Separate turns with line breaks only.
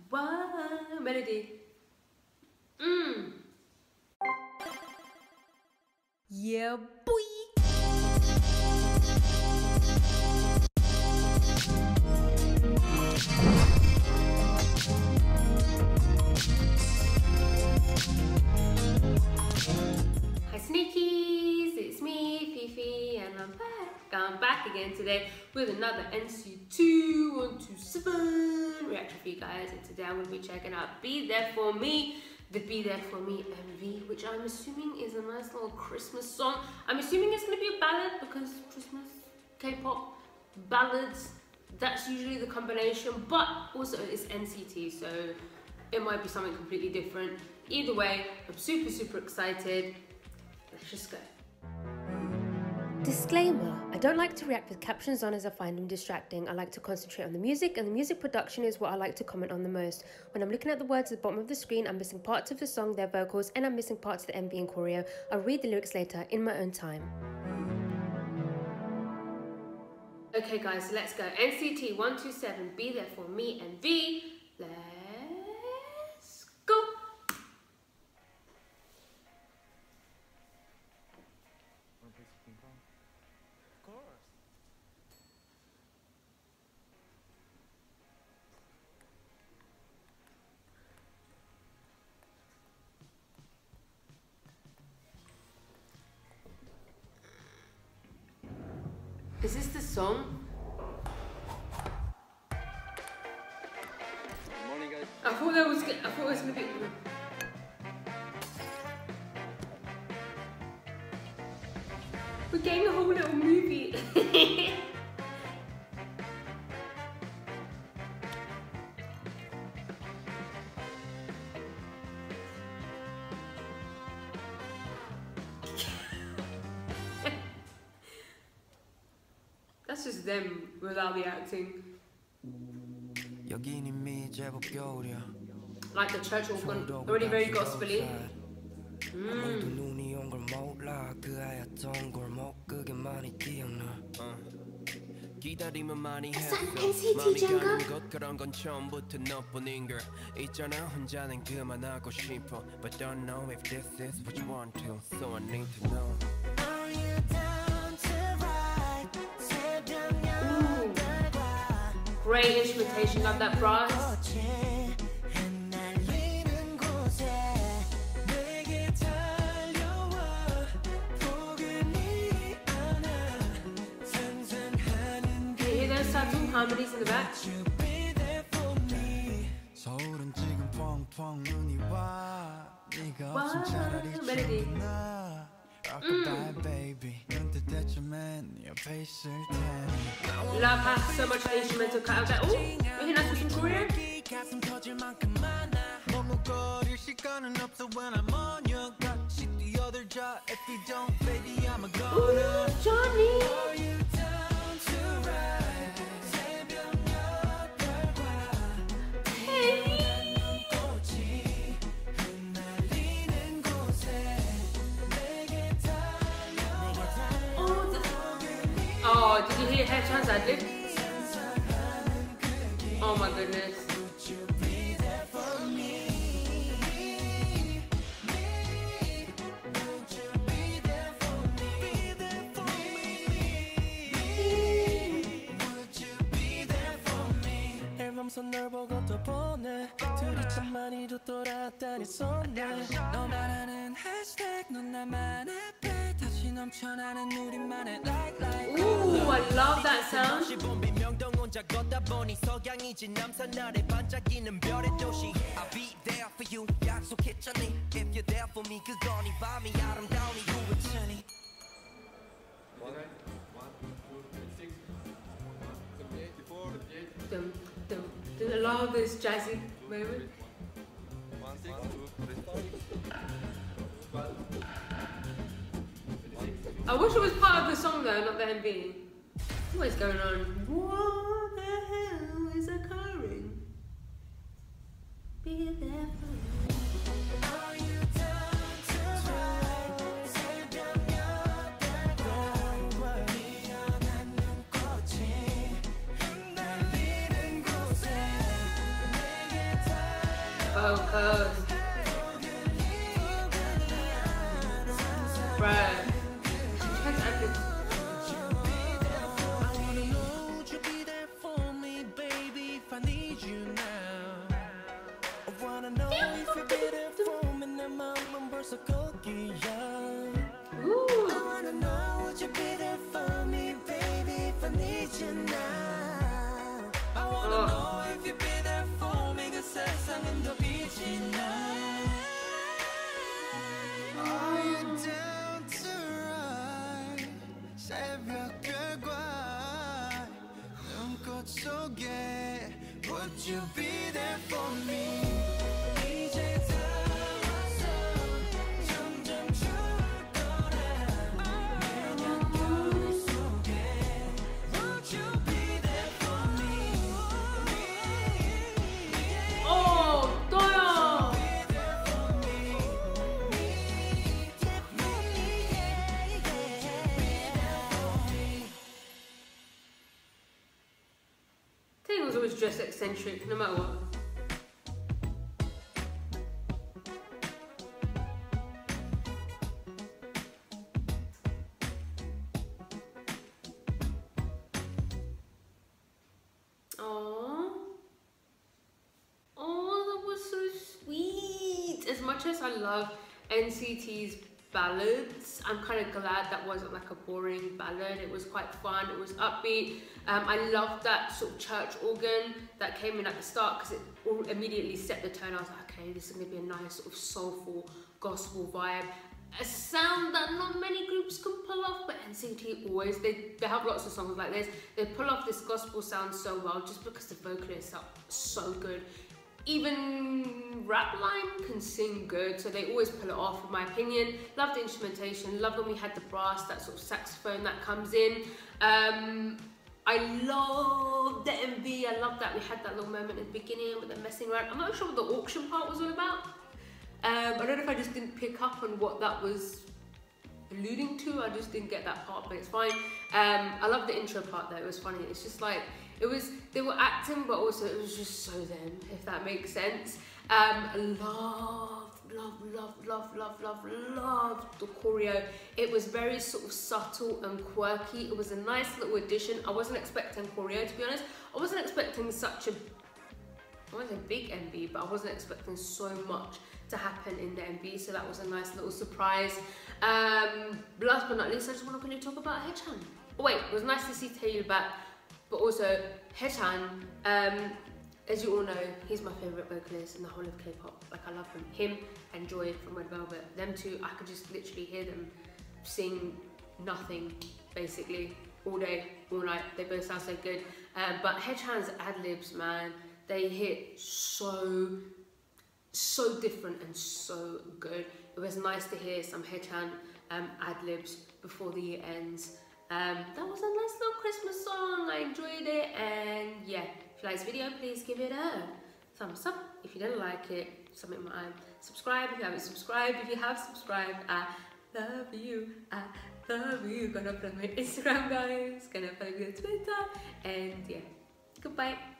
Wow, melody. Yeah, boy. Hi Sneakies, it's me, Fifi, and I'm back. I'm back again today with another NCT 127 reaction for you guys, and today I'm going to be checking out Be There For Me, the Be There For Me MV, which I'm assuming is a nice little Christmas song. I'm assuming it's going to be a ballad because Christmas, K-pop, ballads, that's usually the combination, but also it's NCT, so it might be something completely different. Either way, I'm super excited. Let's just go. Disclaimer, I don't like to react with captions on as I find them distracting. I like to concentrate on the music, and the music production is what I like to comment on the most. When I'm looking at the words at the bottom of the screen, I'm missing parts of the song, their vocals, and I'm missing parts of the MV and choreo. I'll read the lyrics later in my own time. Okay guys, so let's go. NCT 127, Be There For Me MV. Let's go. Is this the song?
Morning, guys.
I thought it was gonna be. We're getting a whole little movie. That's just them without the acting. Like the church organ, already very gospel-y.
기다림은 많이 했어.
NCT
가는 것 그런 건 처음부터 너뿐인 걸 있잖아. 혼자는 그만하고 싶어. But don't know if this is what you want to. So I need to know. Are you down to ride?
Great instrumentation of that brass. Harmonies in the back. Wow, melody. Love has so much instrumental cut. I was like, oh, we can ask for some choreo. Ooh, Johnny. Oh, did you hear Haechan's ad-lib? Oh my goodness.
널 보고 또 보내 둘이 참 많이도 돌아다녔었네 너만 아는 해시태그 넌 나만의 배 다시 넘쳐나는 우리만의 like like
Ooh, I love that sound.
명동 혼자 걷다 보니 석양이지 남산 아래 반짝이는 별의 도시 I'll be there for you 약속했잖니 If you're there for me 그건 이 밤이 아름다운 이유였잖니
I love this jazzy moment. I wish it was part of the song though, not the MV. What is going on? What the hell is occurring? Be there for me. Are you down to ride? Coast. Bruh. She tries everything. Ooh.
Would you be there for me?
Oh, Doyle! Taylor was always just eccentric, no matter what. As much as I love NCT's ballads, I'm kind of glad that wasn't like a boring ballad. It was quite fun, it was upbeat. I loved that sort of church organ that came in at the start because it immediately set the tone. I was like, okay, this is going to be a nice sort of soulful gospel vibe. A sound that not many groups can pull off, but NCT always, they have lots of songs like this. They pull off this gospel sound so well just because the vocalists are so good. Even Rapline can sing good, so they always pull it off, in my opinion. Love the instrumentation, love when we had the brass, that sort of saxophone that comes in. I love the MV, I love that we had that little moment at the beginning with them messing around. I'm not sure what the auction part was all about. I don't know if I just didn't pick up on what that was alluding to, I just didn't get that part, but it's fine. I love the intro part though, it was funny. It's just like, they were acting, but also it was just so them, if that makes sense. Loved the choreo. It was very sort of subtle and quirky. It was a nice little addition. I wasn't expecting choreo, to be honest. I wasn't expecting such a, I wasn't a big MV, but I wasn't expecting so much to happen in the MV, so that was a nice little surprise. Last but not least, I just want to quickly talk about Haechan. Oh wait, it was nice to see Taeil back, but also Haechan, as you all know, he's my favourite vocalist in the whole of K-pop. Like, I love him. Him and Joy from Red Velvet. Them two, I could just literally hear them sing nothing, basically, all day, all night. They both sound so good. But Haechan's ad-libs, man, they hit so different and so good. It was nice to hear some Haechan ad-libs before the year ends. That was a nice little Christmas song. I enjoyed it, and yeah, if you like this video, please give it a thumbs up. If you didn't like it, submit my eye. Subscribe if you haven't subscribed. If you have subscribed, I love you. I love you. Gonna follow my Instagram, guys. Gonna follow me on Twitter, and yeah, goodbye.